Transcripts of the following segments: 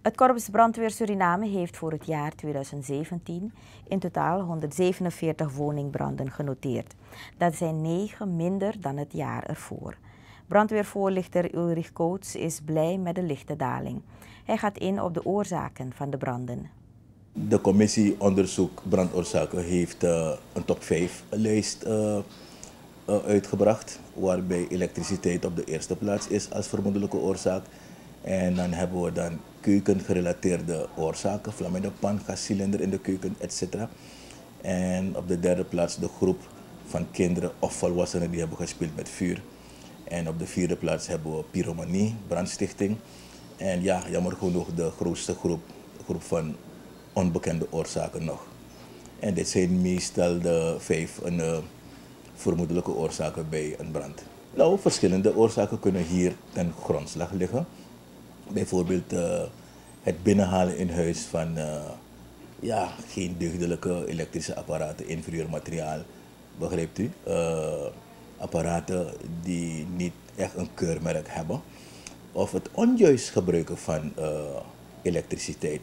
Het Korps Brandweer Suriname heeft voor het jaar 2017 in totaal 147 woningbranden genoteerd. Dat zijn 9 minder dan het jaar ervoor. Brandweervoorlichter Ulrich Coates is blij met de lichte daling. Hij gaat in op de oorzaken van de branden. De commissie onderzoek brandoorzaken heeft een top 5 lijst uitgebracht, waarbij elektriciteit op de eerste plaats is als vermoedelijke oorzaak. En dan hebben we dan keukengerelateerde oorzaken, vlam in de pan, gascilinder in de keuken, etc. En op de derde plaats de groep van kinderen of volwassenen die hebben gespeeld met vuur. En op de vierde plaats hebben we pyromanie, brandstichting. En ja, jammer genoeg de grootste groep van onbekende oorzaken nog. En dit zijn meestal de 5 vermoedelijke oorzaken bij een brand. Nou, verschillende oorzaken kunnen hier ten grondslag liggen. Bijvoorbeeld het binnenhalen in huis van geen deugdelijke elektrische apparaten, inferieur materiaal, begrijpt u? Apparaten die niet echt een keurmerk hebben. Of het onjuist gebruiken van elektriciteit.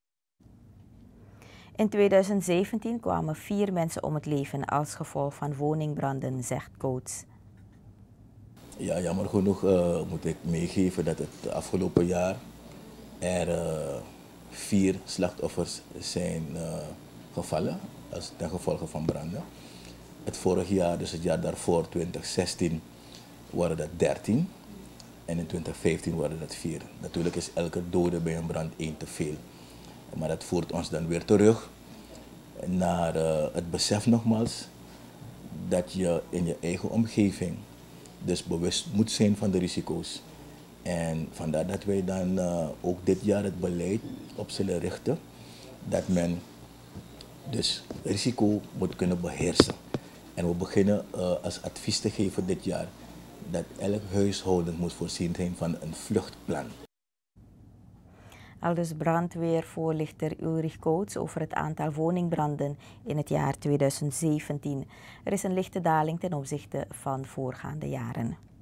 In 2017 kwamen 4 mensen om het leven als gevolg van woningbranden, zegt Coates. Ja, jammer genoeg moet ik meegeven dat het afgelopen jaar er 4 slachtoffers zijn gevallen ten gevolge van branden. Het vorig jaar, dus het jaar daarvoor, 2016, waren dat 13 en in 2015 waren dat 4. Natuurlijk is elke dode bij een brand 1 te veel. Maar dat voert ons dan weer terug naar het besef nogmaals dat je in je eigen omgeving dus bewust moet zijn van de risico's. En vandaar dat wij dan ook dit jaar het beleid op zullen richten dat men dus risico moet kunnen beheersen. En we beginnen als advies te geven dit jaar dat elk huishouden moet voorzien zijn van een vluchtplan. Aldus brandweervoorlichter Ulrich Coates over het aantal woningbranden in het jaar 2017. Er is een lichte daling ten opzichte van voorgaande jaren.